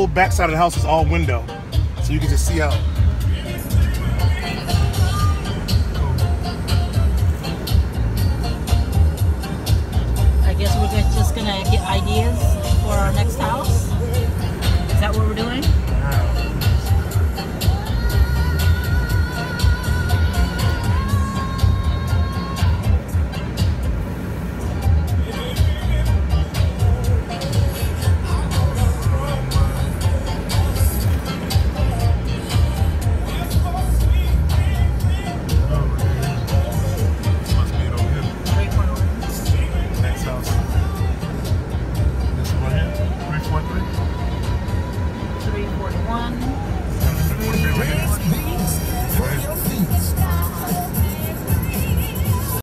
whole back side of the house is all window, so you can just see out. I guess we're just gonna get ideas for our next house.